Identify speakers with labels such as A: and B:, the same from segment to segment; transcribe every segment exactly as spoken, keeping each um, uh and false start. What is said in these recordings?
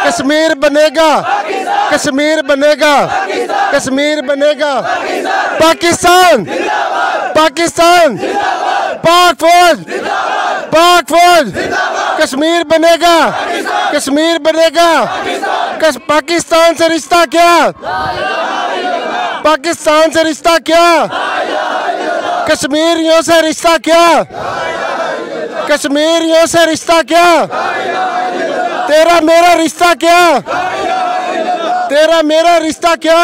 A: कश्मीर बनेगा, कश्मीर बनेगा, कश्मीर बनेगा। पाकिस्तान, पाकिस्तान, पाक फौज, पाक फौज, कश्मीर बनेगा, कश्मीर बनेगा। कस, पाकिस्तान से रिश्ता क्या, पाकिस्तान से रिश्ता क्या, कश्मीरियों से रिश्ता क्या, कश्मीरियों से रिश्ता क्या, तेरा मेरा रिश्ता क्या, तेरा मेरा रिश्ता क्या।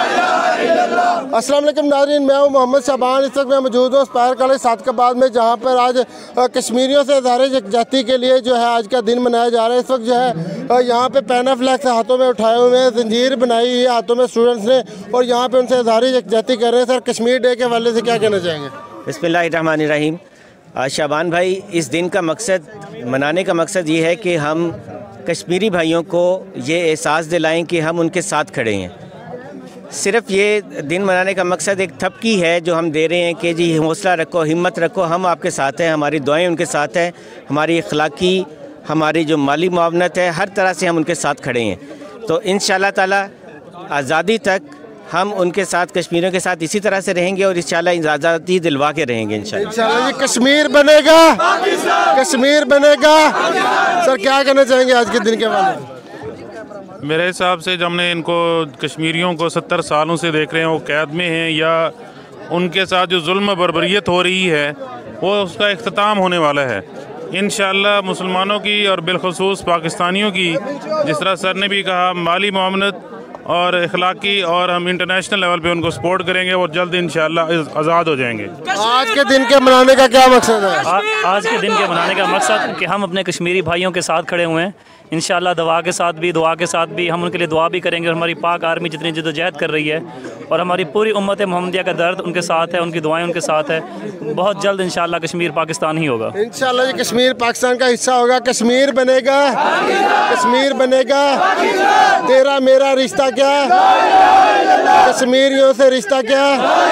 A: अस्सलाम वालेकुम नाज़रीन, मैं हूं मोहम्मद शाबान। इस वक्त मैं मौजूद हूँ स्पायर कॉलेज सादकाबाद में, जहां पर आज कश्मीरियों से इज़हार यकजहती के लिए जो है आज का दिन मनाया जा रहा है। इस वक्त जो है यहाँ पे पैना फ्लैक्स हाथों में उठाए हुए हैं, जंजीर बनाई हुई है हाथों में स्टूडेंट्स ने, और यहाँ पे उनसे इज़हार यकजहती कर रहे हैं। सर, कश्मीर डे के हवाले से क्या कहना चाहेंगे?
B: बिस्मिल्लाहिर्रहमानिर्रहीम। शाबान भाई, इस दिन का मकसद, मनाने का मकसद ये है कि हम कश्मीरी भाइयों को ये एहसास दिलाएं कि हम उनके साथ खड़े हैं। सिर्फ ये दिन मनाने का मकसद एक थपकी है जो हम दे रहे हैं कि जी हौसला रखो, हिम्मत रखो, हम आपके साथ हैं, हमारी दुआएं उनके साथ हैं, हमारी अखलाकी, हमारी जो माली मुआवनत है, हर तरह से हम उनके साथ खड़े हैं। तो इंशाअल्लाह ताला आज़ादी तक हम उनके साथ, कश्मीरियों के साथ इसी तरह से रहेंगे और इंशाअल्लाह आज़ादी दिलवा के रहेंगे इंशाअल्लाह।
A: इंशाअल्लाह ये कश्मीर बनेगा, कश्मीर बनेगा। सर, क्या कहना चाहेंगे आज के दिन के बारे में?
C: मेरे हिसाब से जब हमने इनको कश्मीरियों को सत्तर सालों से देख रहे हैं, वो कैद में हैं या उनके साथ जो जुल्म बर्बरियत हो रही है वो उसका इख्तिताम होने वाला है इंशाअल्लाह। मुसलमानों की और बिलखुसूस पाकिस्तानियों की, जिस तरह सर ने भी कहा, माली मुआवनत और अखलाकी, और हम इंटरनेशनल लेवल पे उनको सपोर्ट करेंगे और जल्द इंशाअल्लाह आज़ाद हो जाएंगे।
A: आज के दिन के मनाने का क्या मकसद है?
D: आ, आज के दिन के मनाने का मकसद कि हम अपने कश्मीरी भाइयों के साथ खड़े हुए हैं। इंशाअल्लाह दवा के साथ भी, दुआ के साथ भी हम उनके लिए दुआ भी करेंगे। और हमारी पाक आर्मी जितनी जद्दोजहद कर रही है और हमारी पूरी उम्मत मोहम्मदिया का दर्द उनके साथ है, उनकी दुआएं उनके साथ है। बहुत जल्द इंशाअल्लाह कश्मीर पाकिस्तान ही होगा।
A: इंशाअल्लाह ये कश्मीर पाकिस्तान का हिस्सा होगा। कश्मीर बनेगा, कश्मीर बनेगा। तेरा मेरा रिश्ता क्या, कश्मीरियों से रिश्ता क्या।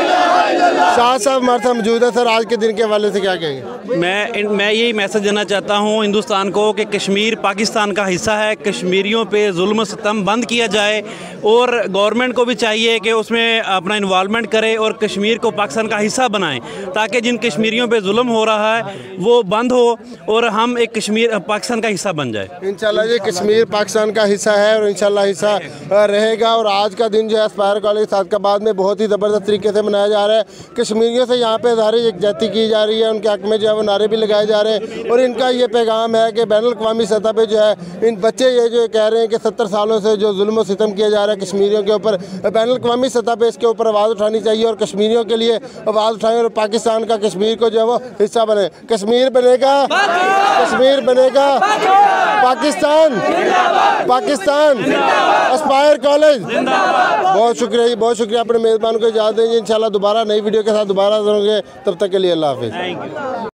A: शाह साहब हमारे साथ मौजूद है। सर, आज के दिन के हवाले से क्या कहेंगे?
E: मैं मैं यही मैसेज देना चाहता हूँ हिंदुस्तान को कि कश्मीर पाकिस्तान का हिस्सा है। कश्मीरियों पे जुल्म सितम बंद किया जाए और गवर्नमेंट को भी चाहिए कि उसमें अपना इन्वॉल्वमेंट करे और कश्मीर को पाकिस्तान का हिस्सा बनाएं, ताकि जिन कश्मीरियों पे जुल्म हो रहा है वो बंद हो और हम एक कश्मीर पाकिस्तान का हिस्सा बन जाए।
A: इंशाल्लाह ये कश्मीर पाकिस्तान का हिस्सा है और इंशाल्लाह हिस्सा रहेगा। और आज का दिन जो है स्पायर कॉलेज सादकाबाद में बहुत ही ज़बरदस्त तरीके से मनाया जा रहा है। कश्मीरियों से यहाँ पे इज़हार यकजहती की जा रही है, उनके हक़ में जो है वो नारे भी लगाए जा रहे हैं। और इनका ये पैगाम है कि बैनुल अक़वामी सतह पे जो है इन बच्चे ये जो कह रहे हैं कि सत्तर सालों से जो जुल्म सितम किया जा रहा है कश्मीरियों के ऊपर, बैनुल अक़वामी सतह पे इसके ऊपर आवाज़ उठानी चाहिए और कश्मीरियों के लिए आवाज़ उठाएं और पाकिस्तान का कश्मीर को जो है वो हिस्सा बने। कश्मीर बनेगा, कश्मीर बनेगा, पाकिस्तान, पाकिस्तान। स्पायर कॉलेज, बहुत शुक्रिया, बहुत शुक्रिया। अपने मेज़बान को इजाज़त देंगे। इंशाल्लाह दोबारा नई वीडियो के साथ दोबारा होंगे। तब तक के लिए अल्लाह हाफ़िज़।